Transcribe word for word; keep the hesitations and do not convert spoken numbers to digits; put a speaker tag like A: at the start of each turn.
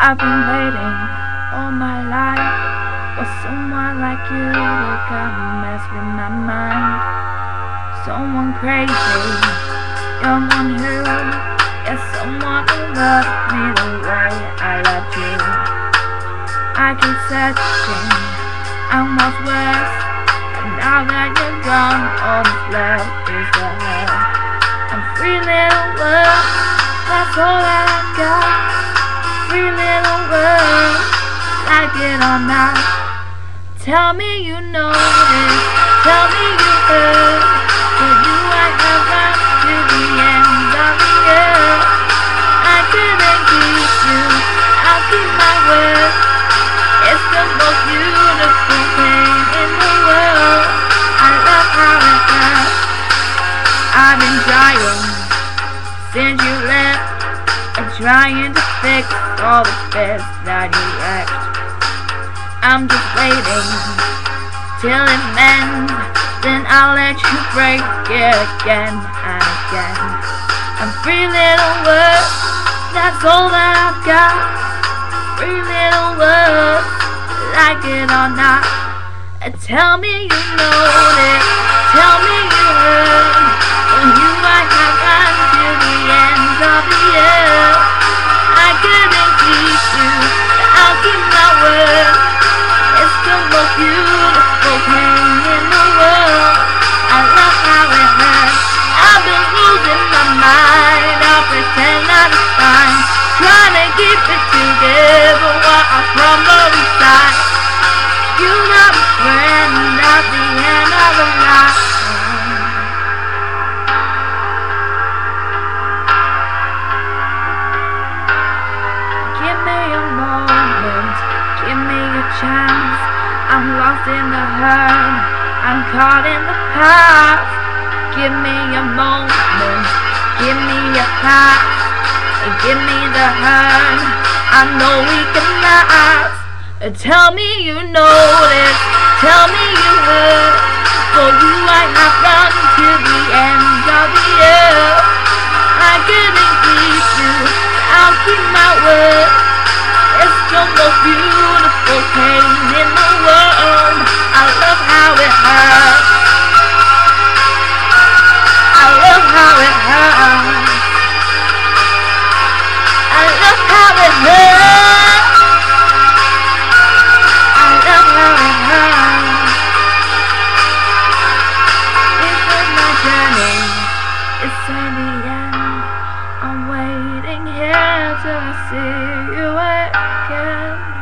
A: I've been waiting all my life for someone like you to come and mess with my mind. Someone crazy, someone who is someone who loves me the way I loved you. I keep searching, I'm what's worse, and now that you're gone, all that's left is the hurt. I'm free little world, that's all that I've got. Free little world, like it or not. Tell me you know this, tell me you heard. For you I have run to the ends of the earth. I couldn't keep you, I'll keep my word. It's the most beautiful thing in the world. I love how it hurts. I've been trying since you left, I'm trying to fix all the bits that you left. I'm just waiting till it mends, then I'll let you break it again and again. I'm free little world, that's all that I've got. Free little world, like it or not. Tell me you know it, tell me you heard. For you I have run to the ends of the earth. I couldn't keep you, I'll keep my word. It's the most beautiful thing in the world. I love how it hurts. I've been losing my mind, I'll pretend that it's fine. Trying to keep it together while I crumble inside. You're not a friend at the end of the line. Give me a moment, give me a chance. I'm lost in the hurt, I'm caught in the past. Give me a moment, give me a pass. Give me the hurt, I know we can last. Tell me you know this, tell me you heard. For you I have run to the ends of the earth. I couldn't keep you, I'll keep my word. It's the most beautiful thing in the world. I love how it hurts. I love how it hurts. I love how it hurts. I love how it hurts. This is my journey, it's in the end. I'm waiting here till I see you again.